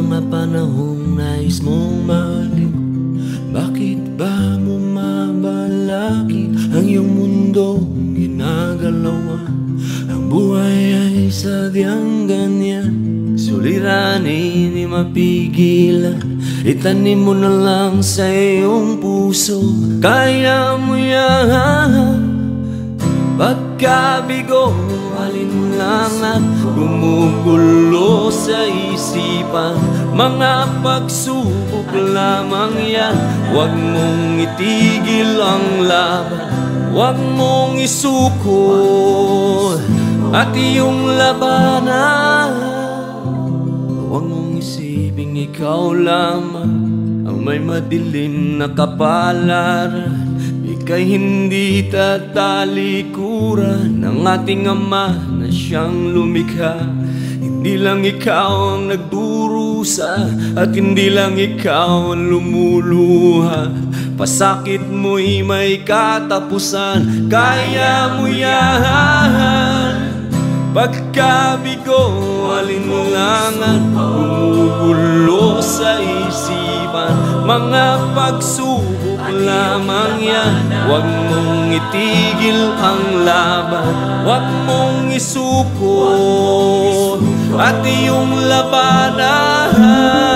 mga panahong nais mong mahalin? Bakit ba mo mabalakid ang iyong mundo ginagalawan? Ang buhay ay sadyang ganyan, suliranin di mapigilan. Itanim mo na lang sa iyong puso, kaya mo yan. Pagkabigo, alinlangan, gumugulo sa isipan, mga pagsubok lamang yan. Huwag mong itigil ang laban, huwag mong isuko at iyong labanan. Huwag mong isiping ikaw lamang ang may madilim na kapalaran. Ika'y hindi tatalikuran ng ating Ama na siyang lumikha. Hindi lang ikaw ang nagdurusa at hindi lang ikaw ang lumuluha. Pasakit mo'y may katapusan, kaya mo yan. Pagkabigo, alinlangan, gumugulo sa isipan, mga pagsubok lamang yan. Huwag mong itigil ang laban, huwag mong isuko at iyong labanan.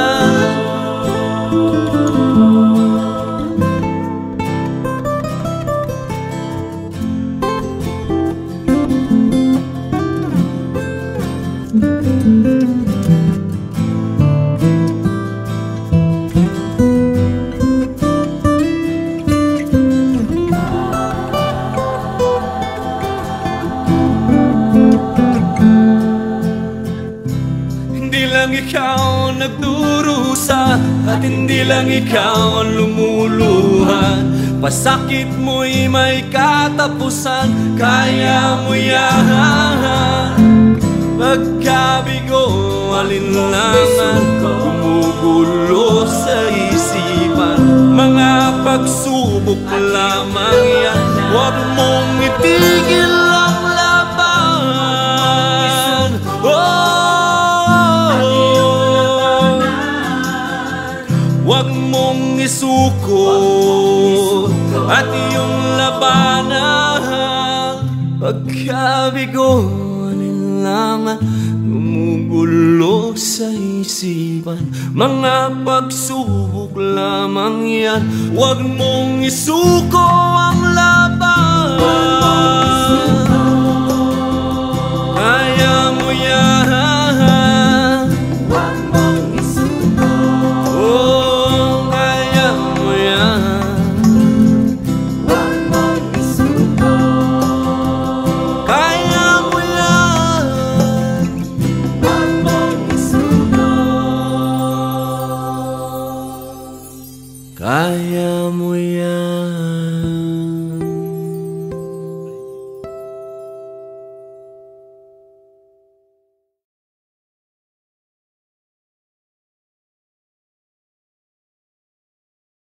Ikaw ang nagdurusa at hindi lang ikaw ang lumuluha. Pasakit mo'y may katapusan, kaya mo yan. Pagkabigo, alinlangan, gumugulo sa isipan, mga pagsubok lamang yan. Huwag mong itigil ang laban, huwag mong isuko at iyong labanan. Pagkabigo, alinlangan, gumugulo sa isipan, mga pagsubok lamang yan. Huwag mong isuko ang laban, kaya mo yan. Kaya mo yan.